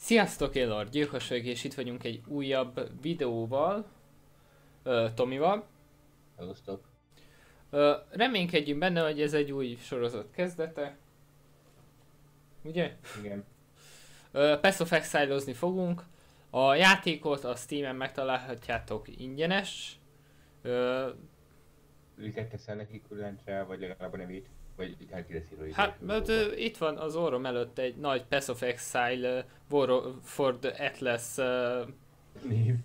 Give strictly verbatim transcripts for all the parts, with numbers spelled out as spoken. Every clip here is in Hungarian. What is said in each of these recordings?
Sziasztok, én Lord Gyilkos vagyok, és itt vagyunk egy újabb videóval, ö, Tomival. Sziasztok. Ö, reménykedjünk benne, hogy ez egy új sorozat kezdete. Ugye? Igen. Ö, Path of Exile-ozni fogunk. A játékot a Steamen megtalálhatjátok ingyenes. Ö, Őket teszel neki különtre, vagy legalább a nevét? Vagy hát kireszíró ide. hát, mert ö, itt van az orrom előtt egy nagy Path of Exile uh, War for the Atlas uh, Név.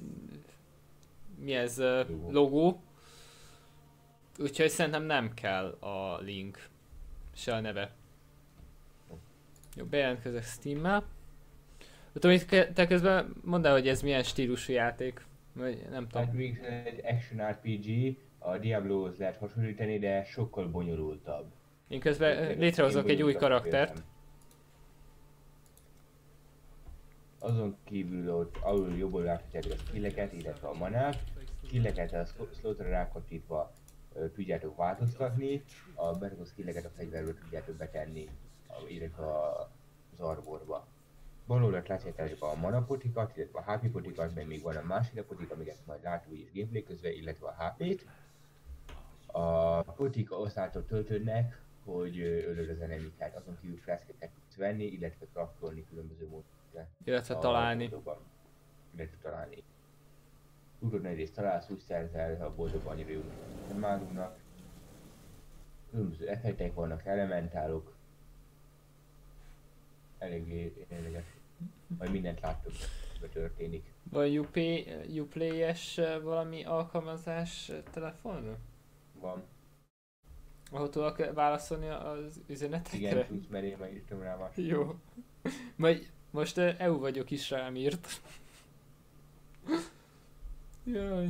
mi ez, uh, Logó. logó. Úgyhogy szerintem nem kell a link, se a neve. Jó, bejelentkezek Steam-mel. Tudom, itt te közben mondd el, hogy ez milyen stílusú játék. Vagy nem tudom. Hát még egy action er pé gé, a Diablohoz lehet hasonlítani, de sokkal bonyolultabb. Én közben létrehozok egy új karaktert. Azon kívül ott alul jobbul láthatjátok a skilleket, illetve a manát. Skilleket a slotra rákacsítva tudjátok változtatni, a berakott skilleket a fegyverből tudjátok betenni, illetve az arborba. Bal oldalt látjátok a mana potikat, illetve a há pé potikat, meg még van a másik potik, amiket majd látunk is gameplay közben, illetve a há pét. A potik osztáltól töltődnek, hogy ölöd az enemiket, azon kívül fleszkeket tudsz venni, illetve craftolni különböző módokra. Illetve találni. Illetve találni. Tudod, nagy részt találsz, úgy szerzel a boldog annyira jó mágumnak. Különböző effektek vannak, elementálok. Eléggé érdekes. Majd mindent láttok, hogy történik. Van Uplay-es valami alkalmazás telefonra? Van. Ahol tudok válaszolni az üzenetekre? Igen, tudsz, mert én már írtam rá más. Jó. Majd most é u vagyok is rám írt. Jaj.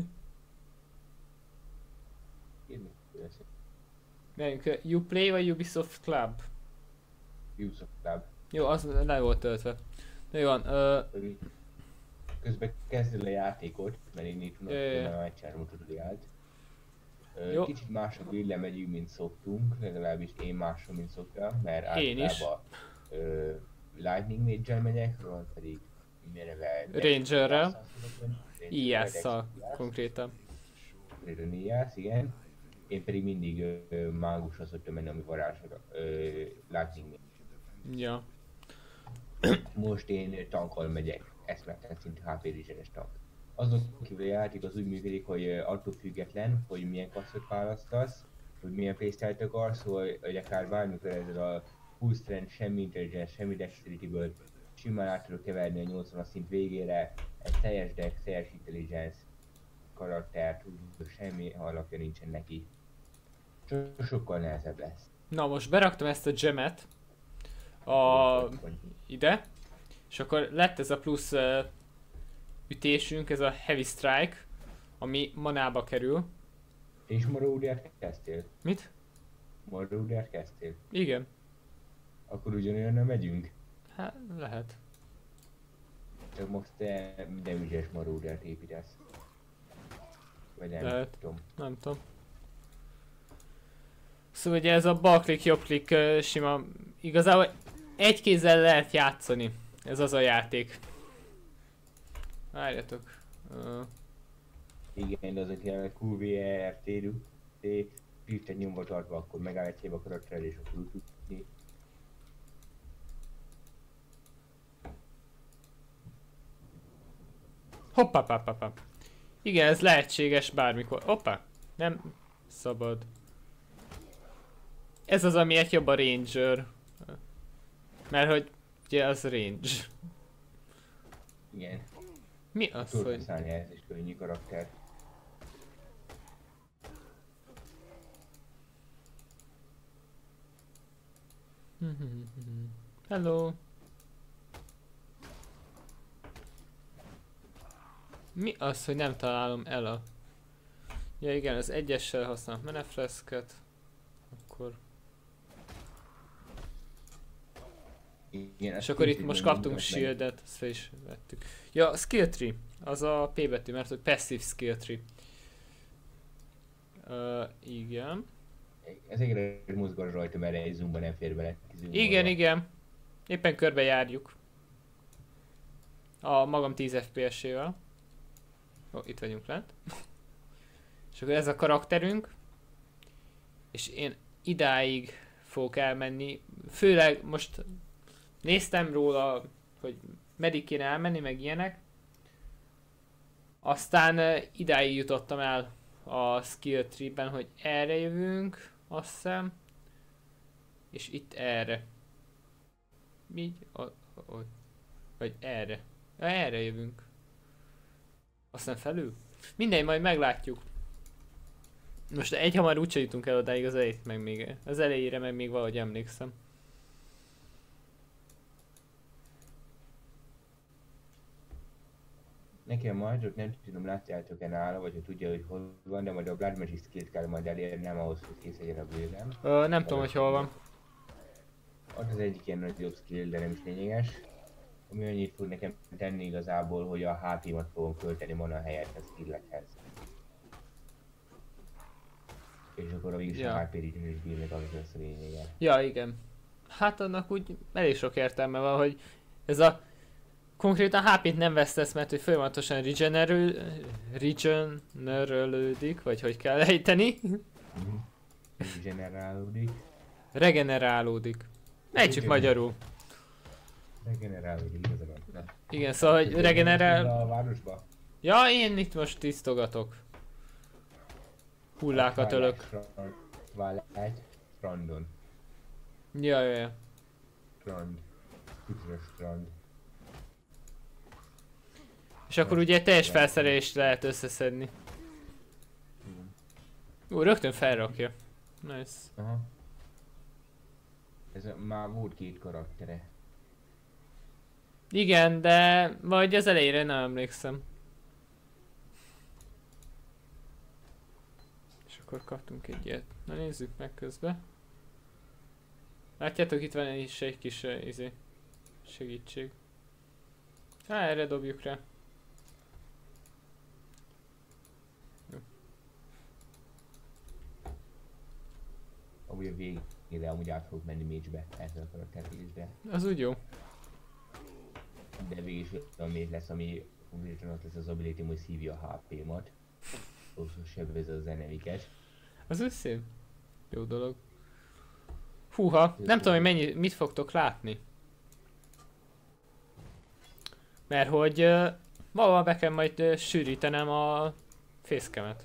Írni lesz. Menjünk, Uplay vagy Ubisoft Club? Ubisoft Club. Jó, az le volt töltve. Na jó van, ö... Közben kezded a játékot, mert én így tudok, hogy nem egyszerűen tutoriált. Kicsit másabb build-le megyünk, mint szoktunk, legalábbis én másra, mint szoktam, mert általában uh, Lightning Mage-el megyek, Ron pedig neve... Rangerrel. i es-szal konkrétan. Konkrétan i es, igen. Én pedig mindig uh, mágusra szoktam menni, ami varázsra, uh, Lightning Mage. Ja. Most én tankkal megyek, eszmetlen szintű há pé rizsenes tank. Azon kívül a játék az úgy működik, hogy attól független, hogy milyen klasszot választasz, hogy milyen playstyle-t akarsz, hogy, hogy akár bármikor ezzel a full strength, semmi intelligence, semmi dexterity-ből simán át tudok keverni a nyolcvanas szint végére, egy teljes dex, teljes intelligence karaktert, semmi alapja nincsen neki. Csak sokkal nehezebb lesz. Na most beraktam ezt a gemet a... ide, és akkor lett ez a plusz uh, ütésünk, ez a Heavy Strike, ami manába kerül. És Maraudert kezdtél? Mit? Maraudert kezdtél? Igen. Akkor ugyanolyan nem megyünk? Hát, lehet. Csak most te minden ügyes Maraudert építesz. Vagy nem lehet. tudom. Nem tudom. Szóval ugye ez a bal-klik, jobb-klik uh, sima, igazából egy kézzel lehet játszani. Ez az a játék. Várjatok. Uh. Igen, de azok ilyen kú vé er té-ről, Shift-et nyomva tartva, akkor megáll egy helybe a karaktered és akkor úgy tudni. Hoppá, pá, pá, pá. Igen, ez lehetséges bármikor. Hoppá! Nem szabad. Ez az, ami egy jobb a Ranger. Mert hogy ugye az range. Igen. Mi az, Tudod hogy... használni ez is könnyű karakter. Hello. Mi az, hogy nem találom el a... Ja igen, az egyessel használok menefreszket. Akkor... Igen, és akkor itt most kaptunk shieldet, ezt fel is vettük. Ja, skill tree, az a P betű, mert hogy passive skill tree. Uh, igen. Ezekre mozgat rajta, mert egy zoomba nem fér bele. Igen, igen. Éppen körbe járjuk. A magam tíz ef pé es-ével. Ó, itt vagyunk lent. És akkor ez a karakterünk. És én idáig fogok elmenni. Főleg most néztem róla, hogy meddig kéne elmenni, meg ilyenek. Aztán uh, idáig jutottam el a skill tree-ben, hogy erre jövünk, azt hiszem. És itt erre. Így? O, o, vagy erre. Ja, erre jövünk. Aztán felül? Mindegy, majd meglátjuk. Most egy hamar úgyse jutunk el odáig, az elejét meg még, az elejére meg még valahogy emlékszem. Nekem majd, ott nem tudom, látjátok-e nála, vagy hogy tudja, hogy hol van, de majd a Blood Magic skillt kell majd elérnem ahhoz, hogy kész legyen a bőrem. Ö, nem tudom, hogy hol van. Ott az egyik ilyen nagyobb skill, de nem is lényeges. Ami annyit fog nekem tenni igazából, hogy a há pé-mat fogom költeni mana helyett a skillekhez. És akkor a végül Ja. a há pé-t is bírnak, az lesz a lényege. Ja, igen. Hát annak úgy elég sok értelme van, hogy ez a konkrétan há pét nem vesztesz, mert hogy folyamatosan regenerül, regenerölődik, vagy hogy kell ejteni. Mhm. Generálódik. Regenerálódik. Ejtsük Igen. magyarul. Regenerálódik, igazad van. Na. Igen, szóval hogy regenerál... A városba. Ja, én itt most tisztogatok. Hullákat ölök. Twilight Strandon. Ja, ja, ja. Strand. Üdvös strand. És akkor ugye teljes felszerelést lehet összeszedni. Ú, rögtön felrakja. Nice. Aha. Ez a, már volt két karaktere. Igen, de vagy az elejére nem emlékszem. És akkor kaptunk egy ilyet. Na nézzük meg közben. Látjátok, itt van is egy kis uh, izé, segítség. Há, erre dobjuk rá. Jó. Amúgy a végére amúgy át fogok menni Mage-be, ezzel a karakterülésbe. Az úgy jó. De végül is olyan Mage lesz, ami konkrétan ott lesz az ability, hogy szívja a há pé-mat. Szóval sebezze az enemiket. Az úgy szép. Jó dolog. Húha, nem tudom, hogy mennyi, mit fogtok látni. Mert hogy uh, valahol be kell majd uh, sűrítenem a fészkemet.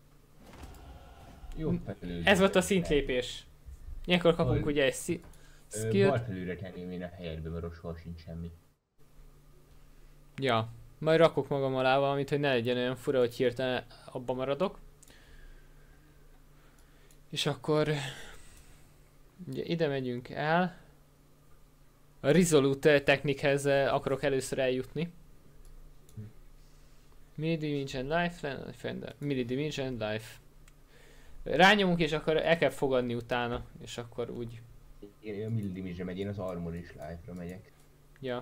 Jó felülő. Ez volt a szintlépés. Ilyenkor kapunk Hogy- ugye egy szi- Bal skillt. felülre tenném én a helyedbe, mert ott soha sincs semmi. Ja, majd rakok magam alá valamit, hogy ne legyen olyan fura, hogy hirtelen abba maradok. És akkor ugye ide megyünk el. A Resolute technikhez eh, akarok először eljutni. Mini Dimension Life, Defender, Mini Dimension Life. Rányomunk és akkor el kell fogadni utána, és akkor úgy, Én a Millimage-re megy, én az Armor is Life-ra megyek. ja.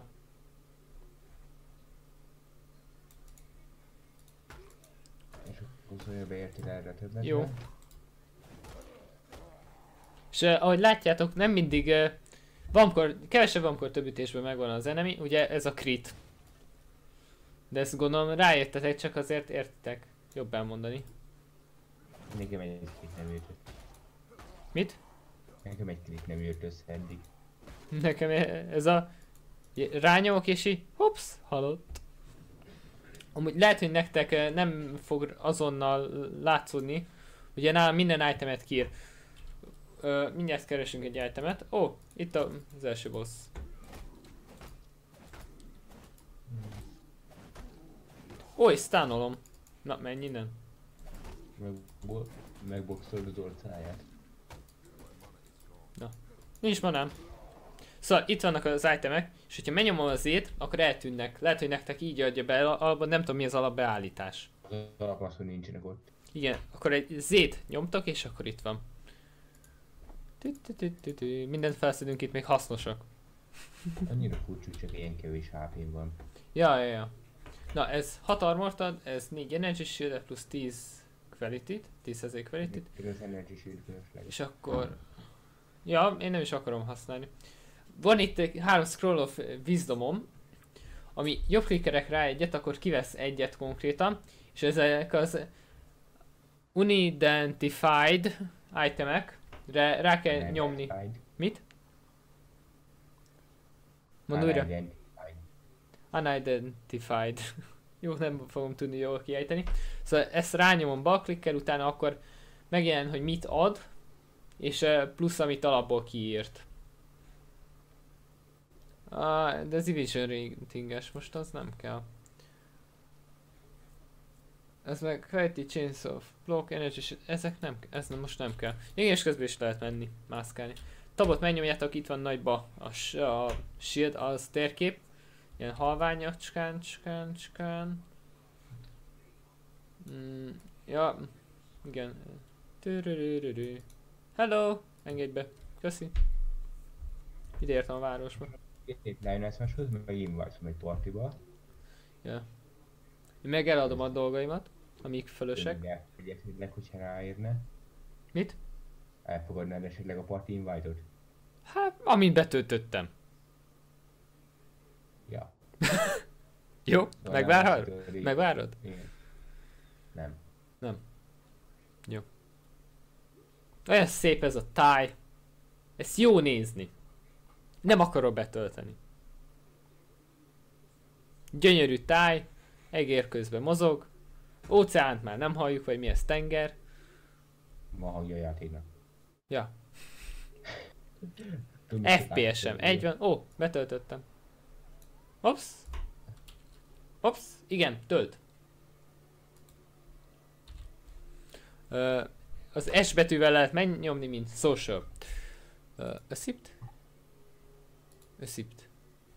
És akkor szóval beértél erre többet. Jó. És eh, ahogy látjátok, nem mindig, eh, valamikor, kevesebb, valamikor több ütésben megvan az enemy, ugye ez a crit. De ezt gondolom rájöttetek, csak azért értitek. Jobb elmondani. Nekem egy klik nem jött. Mit? Nekem egy klik nem jött össze eddig. Nekem ez a... Rányomok és így, hops, halott. Amúgy lehet, hogy nektek eh, nem fog azonnal látszódni. Ugye nálam minden itemet kiír. Ö, mindjárt keresünk egy itemet. Ó, oh, itt a, az első boss. Ó, és stunolom. Na, menj innen. Meg, megboxolod az orcáját. Nincs manám. Szóval itt vannak az itemek, és hogyha megnyomom az Z-t, akkor eltűnnek. Lehet, hogy nektek így adja be, alapban nem tudom mi az alapbeállítás. Az alap az, hogy nincsenek ott. Igen, akkor egy Z-t nyomtok, és akkor itt van. Tü-tü-tü-tü-tü. Mindent felszedünk itt, még hasznosak. Annyira furcsa, hogy csak ilyen kevés há pé van. Ja, ja, ja. Na, ez hat armort ad, ez négy energy shield plusz tíz quality-t, tíz százalék quality-t, Még az Energy Shield fölösleges. és akkor... Ja, én nem is akarom használni. Van itt egy három scroll of wisdomom, ami jobb klikkerek rá egyet, akkor kivesz egyet konkrétan, és ezek az unidentified itemek, rá, rá kell Nem, nyomni. identified. Mit? Mondd újra. Unidentified. Unidentified. Jó, nem fogom tudni jól kiejteni. Szóval ezt rányomom balklikkel, utána akkor megjelen, hogy mit ad, és eh, plusz amit alapból kiírt. Ah, de az Evasion ratinges, most az nem kell. Ez meg Quality Chains of Block Energy, ezek nem, ez nem, most nem kell. Igen, és közben is lehet menni, mászkálni. Tabot megnyomjátok, itt van nagyba a, a shield, az térkép. Ilyen halványacskán, cskán, cskán. Mm, ja, igen. Törörörörö. Hello! Engedj be. Köszi. Ide értem a városba. Itt Lioness-máshoz, meg én vagyok egy partiba. Ja. Én meg eladom a dolgaimat, amik fölösek. Meg esetleg, hogyha ráérne. Mit? Elfogadnád esetleg a party invite-ot? Hát, amint betöltöttem. Ja. Jó, Szóval megvárod? nem lesz Megvárod? Igen. Nem. Jó. Olyan szép ez a táj. Ezt jó nézni. Nem akarok betölteni. Gyönyörű táj. Egér közben mozog. Óceánt már nem halljuk, vagy mi ez, tenger. Ma hangja a játéknak. Ja. Tudom, ef pé es-em. Egy van. Ó, betöltöttem. Ops. Ops. Igen, tölt. Ö, az S betűvel lehet megnyomni, mint social. Ö, Öszipt? Öszipt.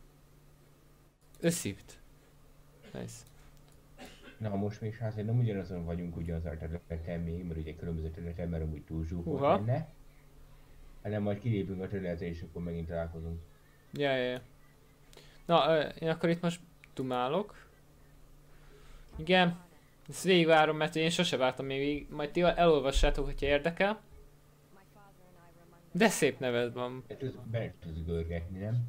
Öszipt. Nice. Na most még azért nem ugyanazon vagyunk ugyanaz a területen még, mert ugye különböző területen, mert amúgy túl zsúfolt Húha. lenne. Hanem majd kilépünk a területre és akkor megint találkozunk. Ja, ja, ja. Na, ö, én akkor itt most dumálok. Igen. Ezt végigvárom, mert én sose vártam még végig. Majd ti elolvassátok, hogyha érdekel. De szép neved van. Hát ez be tudsz görgetni, nem?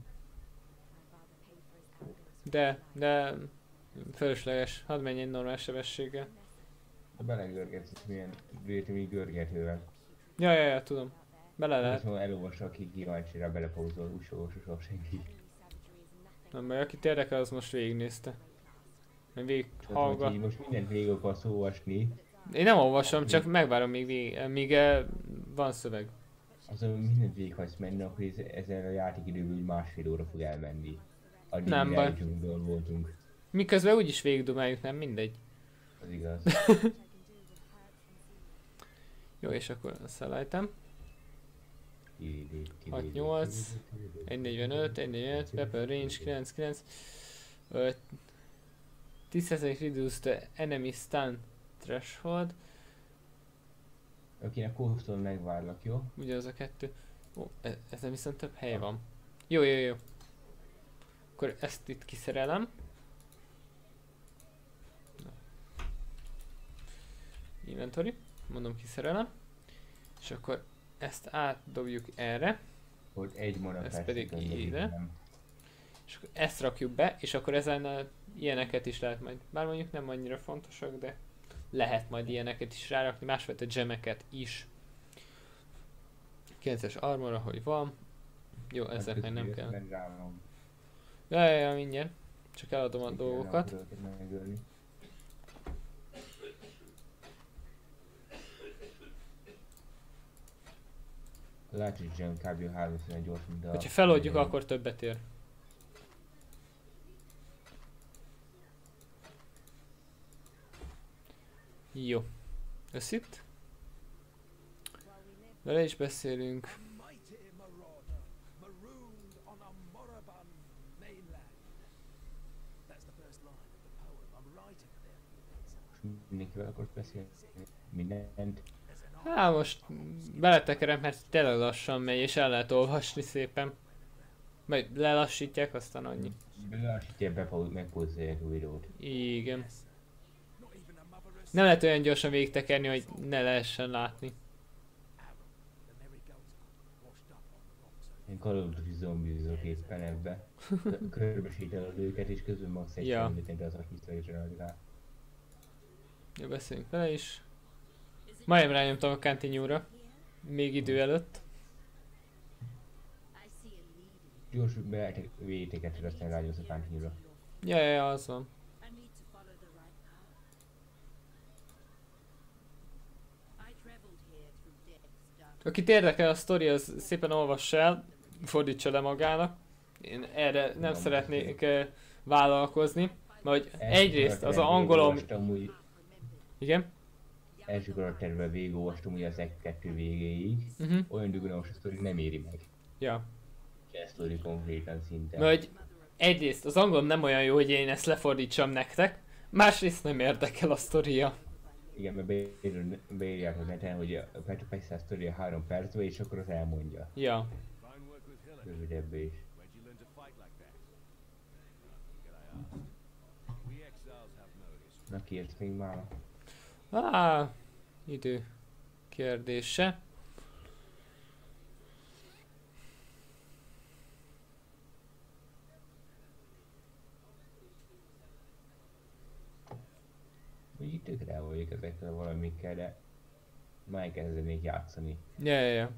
De, de... Fölösleges. Hadd menjen normál sebességgel. Ha belegörgetsz, milyen véletlenül görgetővel. Ja, ja, ja, tudom. Bele lehet. Szóval elolvassa, aki kíváncsi rá, belepózol, úgy soha senki. Nem baj, akit érdekel, az most végignézte. Mert végig Tehát, hallgat. hogy így most mindent végig akarsz olvasni, Én nem olvasom, csak megvárom még végig, míg eh, van szöveg. azon mindent végig hagysz menni, akkor ez, ezen a játékidőből úgy másfél óra fog elmenni. Addig Nem mire baj. eljutunk, voltunk. Miközben úgyis végigdumáljuk, nem mindegy. Az igaz. Jó, és akkor szelejtem. hat nyolc, egy negyvenöt, egy negyvenöt, Pepper Range kilenc kilenc. tíz százalék reduce the enemy stun threshold. Akinek kóstol megvárlak, jó? Ugyanaz a kettő. Ó, e- ezen viszont több hely van. Jó, jó, jó. Akkor ezt itt kiszerelem. Na. Inventory. Mondom, kiszerelem. És akkor ezt átdobjuk erre. Hogy egy mana Ez percig pedig közben ide. nem. És akkor ezt rakjuk be, és akkor ezen uh, ilyeneket is lehet majd. Bár mondjuk nem annyira fontosak, de lehet majd ilyeneket is rárakni, másfajta gemeket is. kilences armor, ahogy van. Jó, Hát ezek meg nem közben kell. jött rám, Ja, ja, ja, mindjárt. Csak eladom a hogy dolgokat. kellene őket megölni. Látod, hogy gem kb. háromszor gyors, mint a... Hogyha feloldjuk, akkor többet ér. Jó. Összít. Vele is beszélünk. Mighty marauder, marooned on a moribund mainland. That's the first line of the poem I'm writing there. Mindenkivel akarsz beszélni? Mindent. Hát most beletekerem, mert tényleg lassan megy, és el lehet olvasni szépen. Majd lelassítják, aztán annyi. Belassítja, bepau- megpózolják a videót. Igen. Not even a motherless Nem lehet olyan gyorsan végigtekerni, hogy ne lehessen látni. Aaron, the merry goat, washed up on the rocks. Én Call of Duty zombizok éppen ebbe. Körbesétálod őket és közben max egy Ja. felületén az a visszajöttel. Jó, beszéljünk vele is. Majdnem rányomtam a continue-ra. Még idő előtt. Gyors vétéket, hogy aztán rágyolsz a pántnyúra. Ja, ja, ja, az van. Akit érdekel a sztori, az szépen olvassa el, fordítsa le magának. Én erre nem szeretnék eh, vállalkozni, mert hogy egyrészt az a angolom... Úgy, Igen? első karakterben végigolvastam ugye az egy kettő végéig. Uh-huh. Olyan dugulós a sztori nem éri meg. Ja. Ez sztori konkrétan szinte. Mert hogy egyrészt az angolom nem olyan jó, hogy én ezt lefordítsam nektek, másrészt nem érdekel a sztoria. Igen, mert beír- beírják a neten, hogy a Path of Exile sztoria három percben, és akkor az elmondja. Ja. Rövidebb is. Where'd you learn to fight like that? Can I ask? We exiles have no history. Na kért még már? Á, idő kérdése. Úgy itt tökre el vagyok ezekkel valamikkel, de már kezdenék játszani. Ja, ja, ja.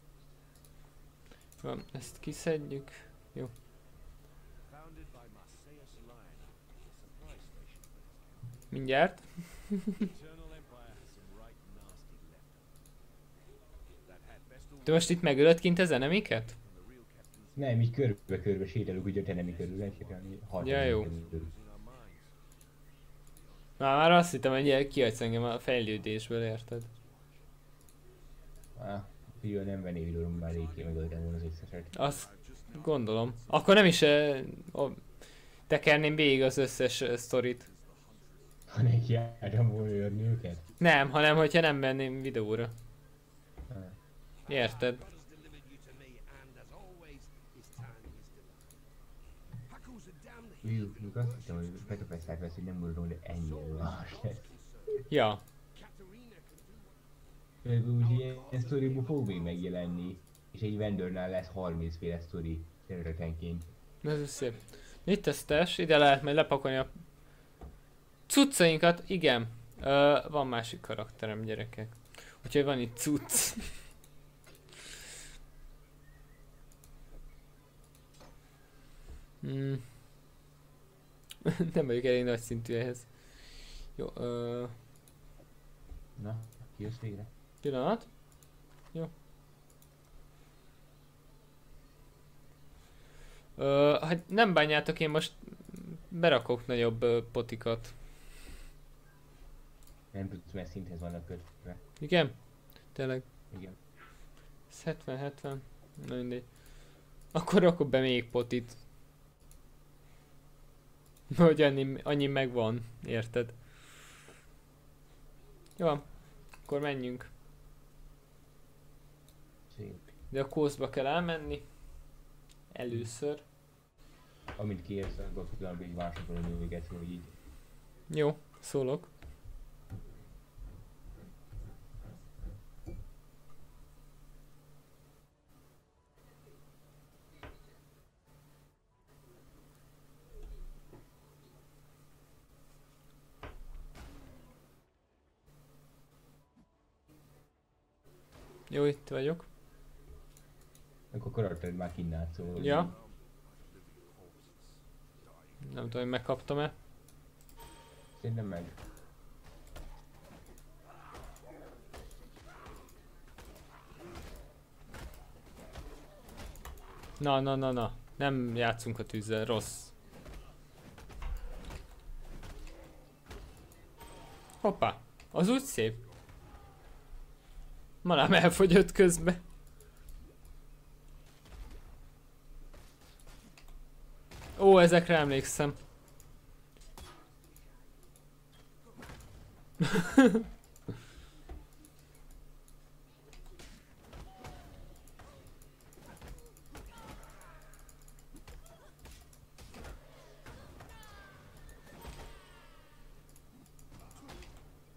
Van, ezt kiszedjük. Jó. Founded by Marseilles Lion, a supply station for this camp. Mindjárt. The Eternal Empire has some right nasty leftovers. That had best all Te most itt megölöd kint az enemiket? from the real captains Nem, így körbe-körbe sétálunk, ugye te nem így körül, sétálni. Ja, jó. losing our minds. Már, már azt hittem, hogy ilyen kihagysz engem a fejlődésből, érted? Ah, fiú, nem venné videóról, már rég megöltem volna az összeset. Azt gondolom. Akkor nem is eh, o, tekerném végig az összes eh, sztorit. Ha neki jártam volna őrni őket. Nem, hanem hogyha nem venném videóra. Ah. Érted? God has delivered you to me, and as always, his timing is divine. Haku's a damned Fiú, mikor azt hittem, hogy Path of Exile vesz, hogy nem mondom, de ennyire más lesz. Ja. Katarina can do what Például úgy ilyen sztoriból fog még megjelenni, és egy vendornál lesz harminc féle sztori területenként. Ez szép. Mit tesztes? Ide lehet majd lepakolni a cuccainkat. Igen. Ö, van másik karakterem, gyerekek. Úgyhogy van itt cucc. Hmm. Nem vagyok elég nagy szintű ehhez. Jó, ö, Na, ki jössz végre? pillanat. Jó. Ö, hát nem bánjátok, én most berakok nagyobb ö, potikat. Nem tudsz, mert szinthez vannak kötve. Igen? Tényleg. Igen. Ez hetven hetven. Na mindegy. Akkor rakok be még potit. Hogy annyi, annyi megvan, érted? Jó van. Akkor menjünk. Szép. De a kószba kell elmenni. Először. Amint kiérsz, akkor pillanatban így másokolom őket, hogy így. Jó, szólok. Jó, itt vagyok. Akkor karaktered már kínálsz, szóval. Ja. Nem tudom, hogy megkaptam-e. Szerintem meg. Na, na, na, na. Nem játszunk a tűzzel, rossz. Hoppá, az úgy szép. Manám elfogyott közben. Ó, ezekre emlékszem.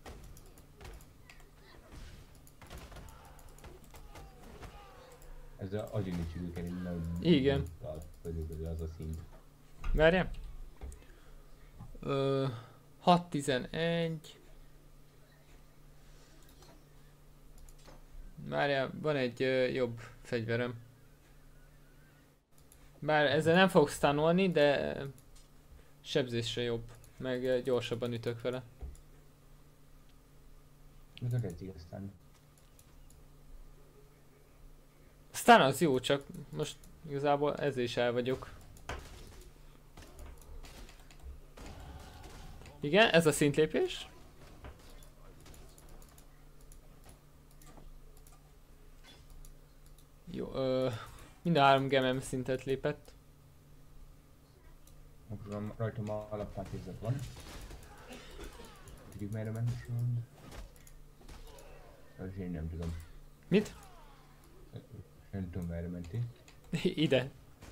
Ez az a agyinicsi őket innen. Igen. Körülbelül az a szint. Várjál. Ö, hat tizenegy. Várjál, van egy ö, jobb fegyverem. Bár ezzel nem fogok stunolni, de sebzésre jobb. Meg ö, gyorsabban ütök vele. Mikor kezdjük aztán? Stun az jó, csak most igazából ezzel is el vagyok. Igen, ez a szintlépés. Jó, ö, mind a három gemem szintet lépett. Akkor rajtam a alapmátézet van. Tudjuk merre menni sorban? Az én nem tudom. Mit? Nem tudom merre mentél. Ide.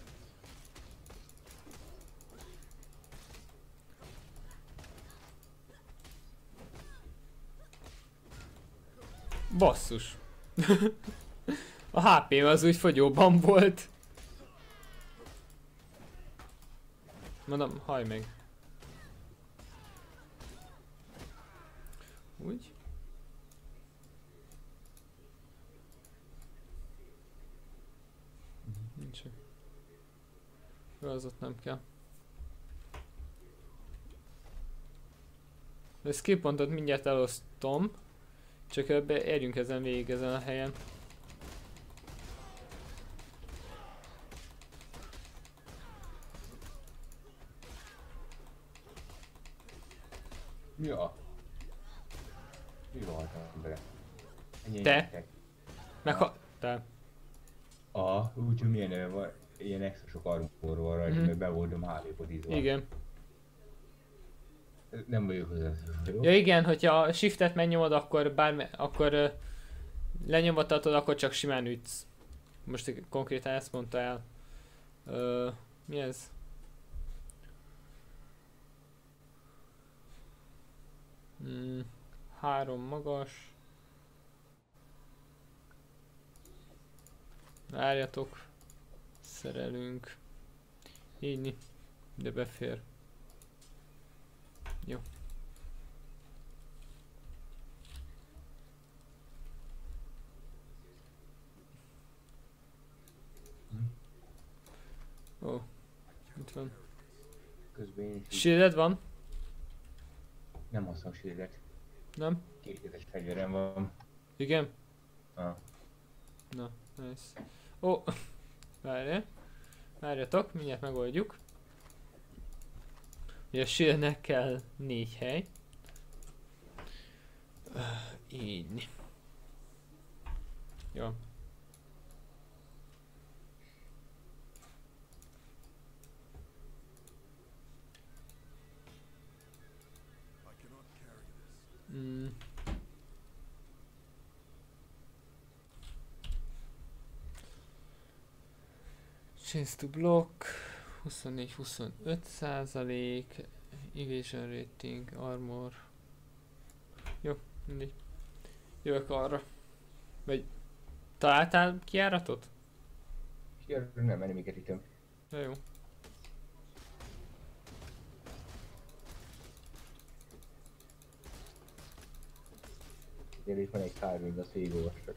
Basszus. A há pém az úgy fogyóban volt. Mondom, hajj meg. Úgy. Nincs. Jó, az ott nem kell. A skill pontot mindjárt elosztom. Csak ebbe érjünk ezen végig ezen a helyen. Ja. Mi van bele? Te? Meg ha... Te. A, úgyhogy milyen neve van, ilyen extra sok armor van rajta, Mhm. mert be voltam hálépodítva. Igen. Nem vagyok hozzá, jó? Ja igen, hogyha a shiftet megnyomod, akkor bármi... akkor uh, lenyomathatod, akkor csak simán ütsz. Most konkrétan ezt mondta el. Uh, mi ez? Mm, három magas. Várjatok. Szerelünk. Így, de befér. Jó. Ó, itt van. Közben én is így Shielded van? nem használom shieldet. Nem? Kétkezes fegyverem van. Igen? Ah. Na, nice. Ó, várjál. Várjatok, mindjárt megoldjuk. Ugye a shieldnek kell négy hely. Uh, így. Jó. Mm. Chance to block. huszonnégy huszonöt százalék. Evasion rating, armor. Jó, mindig. Jövök arra. Vagy találtál kijáratot? Ja, nem, enemiket ütöm. Ja, jó. Gyere, itt van egy Carving, azt végigolvastak.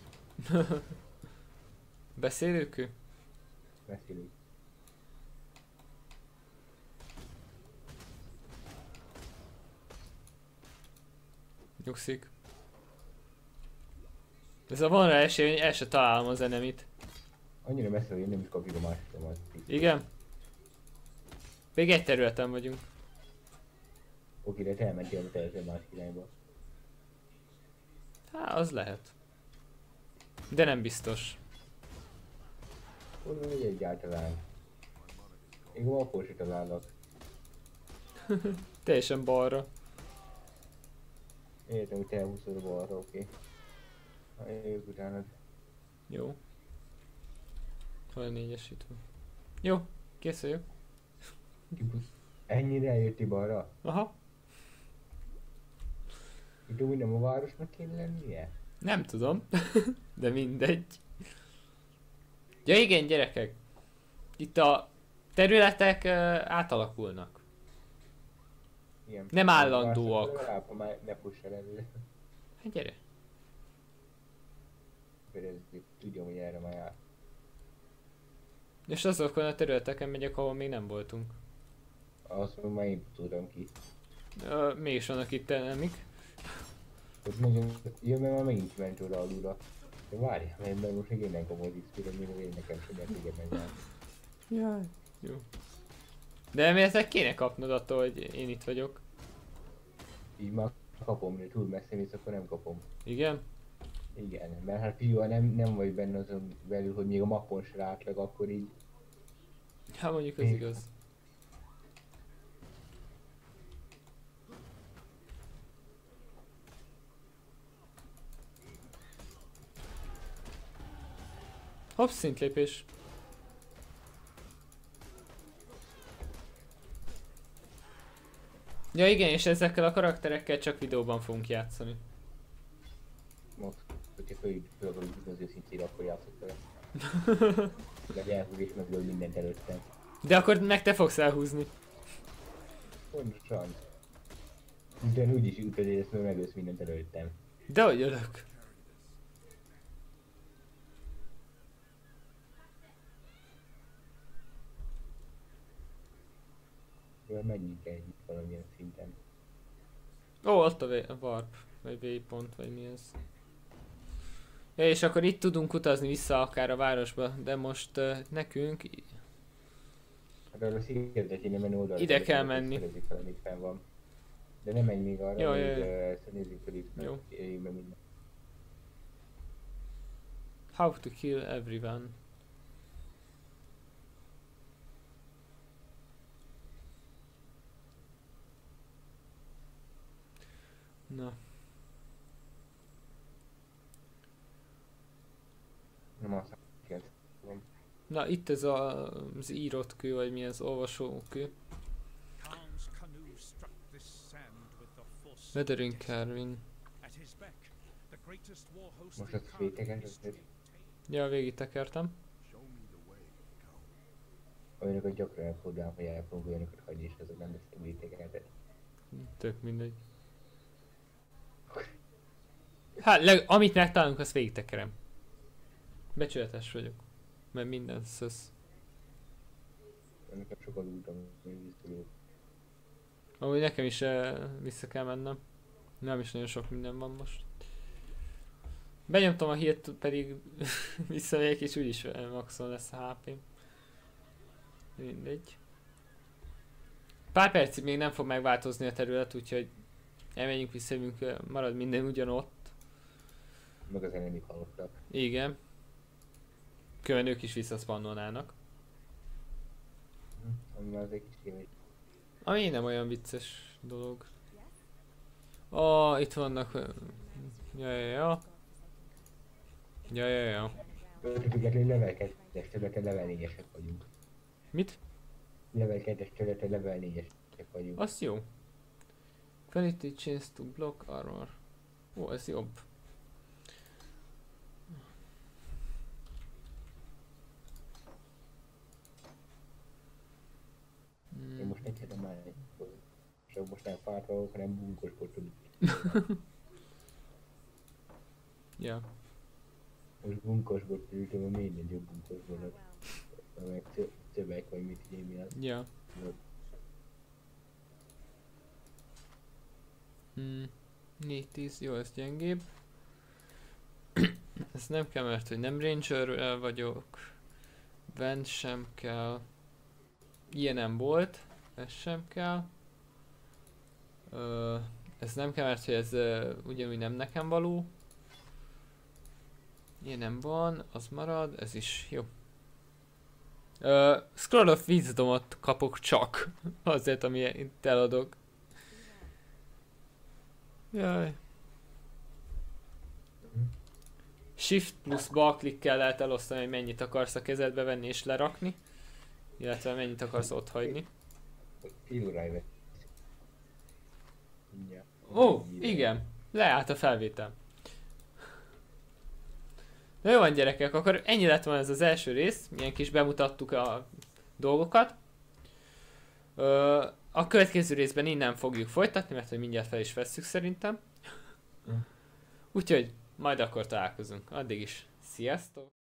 Beszélőkő? Beszélünk. Nyugszik. Ez a van rá esély, hogy el se találom az enemit. Annyira messze, hogy nem is kapjuk a másikat. Igen? Még egy területen vagyunk. Oké, de te elmentél a teljesen másik irányba. Hát, az lehet. De nem biztos. Mondom, hogy egyáltalán. Még akkor se találnak. Teljesen balra. Értem, hogy te elhúzod a balra, oké. Ha jövök utánad. Jó. harmincnégyesítve. Jó, kész vagyok. Ennyire eljöttél balra? Aha. Itt úgy nem a városnak kéne lennie? Nem tudom. De mindegy. Ja igen, gyerekek. Itt a területek uh, átalakulnak. Igen. Nem állandóak. Legalább, ha már ne fuss el elő. Hát gyere. Ferezzük, tudjam, hogy erre már jár. És azokon a területeken megyek, ahol még nem voltunk. Azt már én tudom ki. Uh, mi is vannak itt elmik. Ott nagyon... Jön, mert már megint ment oda alulra. De várjál, mert mert most még én nem kapom az X-P-re, mire én nekem sem lehet téged megválni. Jaj. Jó. De elméletileg kéne kapnod attól, hogy én itt vagyok. Így már kapom, de túl messze mész, akkor nem kapom. Igen? Igen, mert hát fiúval nem, nem vagy benne azon belül, hogy még a mappon se átlag, akkor így... Hát mondjuk ez Én- igaz. Hopp, szintlépés. Ja igen, és ezekkel a karakterekkel csak videóban fogunk játszani. Most, hogyha föl, föl akarjuk húzni az őszintére, akkor játszok vele. Meg elhúz és megöl mindent előttem. De akkor meg te fogsz elhúzni. Pontosan. De úgyis ütöd, hogy ezt meg megölsz mindent előttem. De hogy ölök? Szóval menjünk el itt valamilyen szinten. Ó, ott a, v- a warp, vagy waypoint, vagy mi ez. Ja, és akkor itt tudunk utazni vissza akár a városba, de most uh, nekünk i- Hát arra szigetre kéne menni oldalra. Ide hogy kell megnézzük, menni. szerezzük fel, amit fenn van. De nem menj még arra, Jó, még jó, jó. ö, ezt nézzük fel itt. Jó. Éljünk be minden. how to kill everyone. Na, Nem azt kell. na itt ez a, az írott kő, vagy mi az olvasó kő. Khan's canoe struck this sand with the force of Weathering destiny. Carvin. At his beck, the greatest war host Most in ezt Khan vétegen history teszed? obtained. Ja, végig tekertem. Olyanokat gyakran elfordulám, hogy el fogunk olyanokat hagyni, és azok nem lesznek vétegenetet. Tök mindegy. Hát, leg, amit megtalálunk, azt végig tekerem. Becsületes vagyok. Mert minden szösz. Nekem sokat útam, hogy víztudó. Ahogy nekem is uh, vissza kell mennem. Nem is nagyon sok minden van most. Benyomtam a hírt, pedig visszamegyek és úgyis uh, maxon lesz a há pé. Mindegy. Pár percig még nem fog megváltozni a terület, úgyhogy elmenjünk vissza, jövünk, uh, marad minden ugyanott. Meg az enemik halottak. Igen. Külön ők is visszaszpannolnának. Hm. Ami már az egy kis kémés. Ami nem olyan vicces dolog. Ó, itt vannak... ö, Ja, ja, ja. Ja, ja, ja. Függetlenül level kettes területen level négyesek vagyunk. Mit? Level kettes területen level négyesek vagyunk. Az jó. Quality change to block armor. Ó, ez jobb. Én Hmm. most egyszerűen már egy... Csak most nem fárt vagyok, hanem bunkoskodom. Ja. Most bunkoskodom, tudom, a még nagyobb bunkoskodok. Meg szöveg, vagy mit így mi az. Ja. Hmm. négy tíz, jó, ez gyengébb. Ez nem kell, mert hogy nem ranger vagyok. Vent sem kell. Ilyen nem volt. Ez sem kell. Ö, ez nem kell, mert hogy ez ö, ugyanúgy nem nekem való. Ilyen nem van, az marad, ez is jó. Ö, Scroll of Wisdomot kapok csak. Azért, ami itt eladok. Jaj. Shift plusz bal klikkel lehet elosztani, hogy mennyit akarsz a kezedbe venni és lerakni. Illetve mennyit akarsz ott hagyni. Fél óráig vett. Mindjárt. Ó, igen. Leállt a felvétel. Na jó van gyerekek, akkor ennyi lett volna ez az első rész, milyen kis bemutattuk a dolgokat. Ö, a következő részben innen fogjuk folytatni, mert hogy mindjárt fel is vesszük szerintem. Úgyhogy majd akkor találkozunk. Addig is sziasztok!